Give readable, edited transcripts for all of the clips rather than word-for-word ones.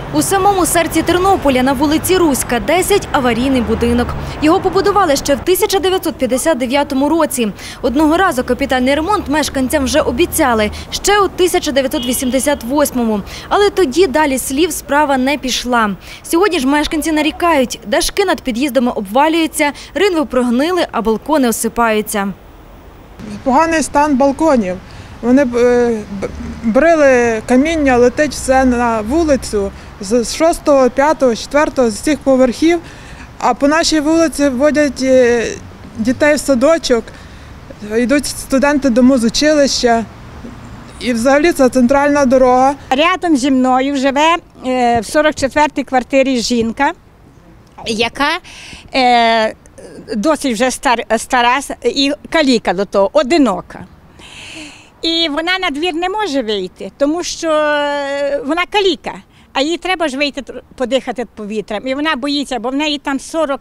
У самому серці Тернополя на вулиці Руська, 10, аварійний будинок. Його побудували ще в 1959 році. Одного разу капітальний ремонт мешканцям вже обіцяли, ще у 1988-му. Але тоді далі слів справа не пішла. Сьогодні ж мешканці нарікають, дашки над під'їздами обвалюються, ринви прогнили, а балкони осипаються. Поганий стан балконів. Вони брили каміння, летить все на вулицю з 6-го, 5-го, 4-го, з цих поверхів. А по нашій вулиці водять дітей в садочок, йдуть студенти до музучилища. І взагалі це центральна дорога. Рядом зі мною живе в 44-й квартирі жінка, яка досить вже стара і каліка до того, одинока. І вона на двір не може вийти, тому що вона каліка, а їй треба ж вийти подихати повітрям. І вона боїться, бо в неї там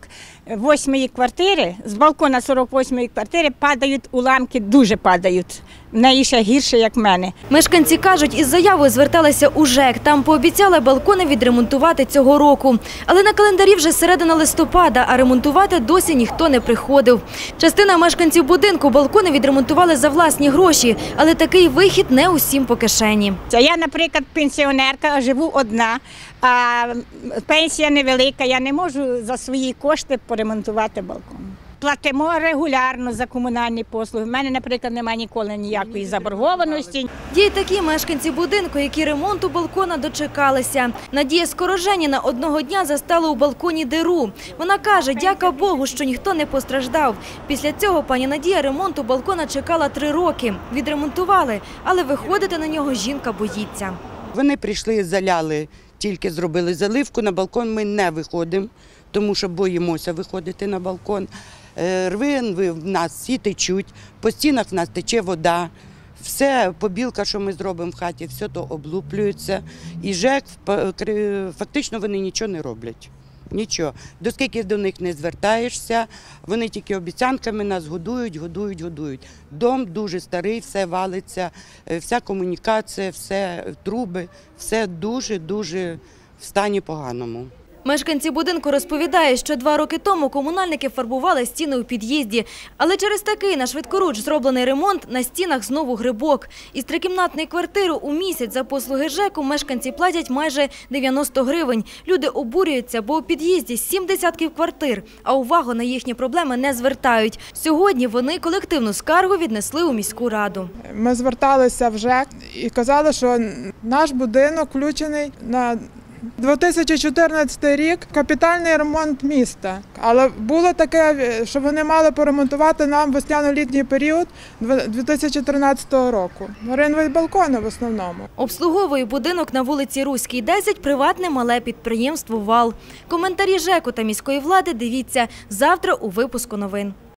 48-ї квартири, з балкона 48-ї квартири падають уламки, дуже падають. В неї ще гірше, як в мене. Мешканці кажуть, із заявою зверталися у ЖЕК. Там пообіцяли балкони відремонтувати цього року. Але на календарі вже середина листопада, а ремонтувати досі ніхто не приходив. Частина мешканців будинку балкони відремонтували за власні гроші, але такий вихід не усім по кишені. Я, наприклад, пенсіонерка, живу одна, а пенсія невелика, я не можу за свої кошти поремонтувати балкон. Платимо регулярно за комунальні послуги. У мене, наприклад, немає ніколи ніякої заборгованості. Є й такі мешканці будинку, які ремонту балкона дочекалися. Надія Скороженіна одного дня застала у балконі диру. Вона каже, дяка Богу, що ніхто не постраждав. Після цього пані Надія ремонту балкона чекала 3 роки. Відремонтували, але виходити на нього жінка боїться. Вони прийшли, заляли, тільки зробили заливку. На балкон ми не виходимо, тому що боїмося виходити на балкон. Рви в нас всі течуть, по стінах в нас тече вода, все, побілка, що ми зробимо в хаті, все то облуплюється. І ЖЕК, фактично вони нічого не роблять. Нічого. Доскільки до них не звертаєшся, вони тільки обіцянками нас годують. Дом дуже старий, все валиться, вся комунікація, все труби, все дуже-дуже в стані поганому. Мешканці будинку розповідають, що 2 роки тому комунальники фарбували стіни у під'їзді. Але через такий на швидкоруч зроблений ремонт на стінах знову грибок. Із трикімнатної квартири у місяць за послуги ЖЕКу мешканці платять майже 90 гривень. Люди обурюються, бо у під'їзді 7 десятків квартир, а увагу на їхні проблеми не звертають. Сьогодні вони колективну скаргу віднесли у міську раду. Ми зверталися в ЖЕК і казали, що наш будинок включений на 2014 рік капітальний ремонт міста. Але було таке, що вони мали поремонтувати нам весняно-літній період 2013 року. Ринві балкони в основному. Обслуговує будинок на вулиці Руській, 10 приватне мале підприємство «Вал». Коментарі ЖЕКу та міської влади дивіться завтра у випуску новин.